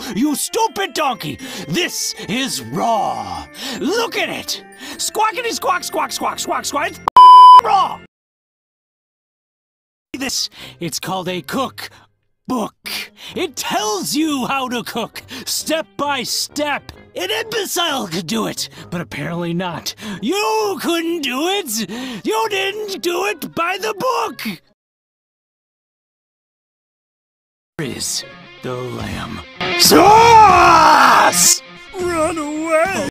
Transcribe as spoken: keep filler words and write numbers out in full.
you stupid donkey! This is raw! Look at it! Squawkity squawk squawk squawk squawk squawk! It's raw! This, it's called a cook book. It tells you how to cook, step by step. An imbecile could do it, but apparently not. You couldn't do it! You didn't do it by the book! Here is the lamb. Sauce! Run away!